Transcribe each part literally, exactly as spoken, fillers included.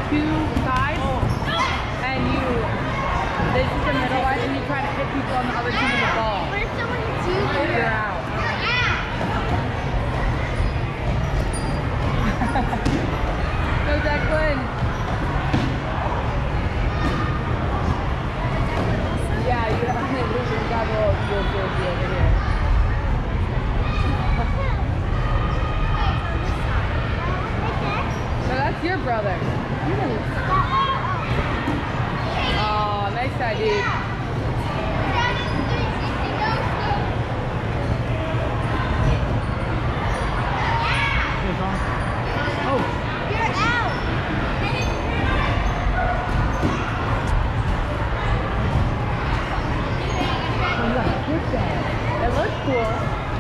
two sides, and you, this is the middle line, and you try to hit people on the other team of the ball. What if someone hits you? You're out. Go Declan. Yeah, you don't have to lose your double your jersey over here. So that's your brother. Oh, nice try, dude. Oh. You're out. It looks cool.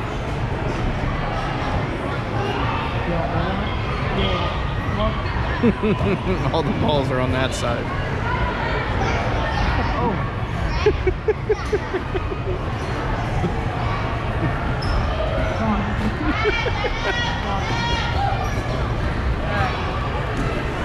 All the balls are on that side. Oh.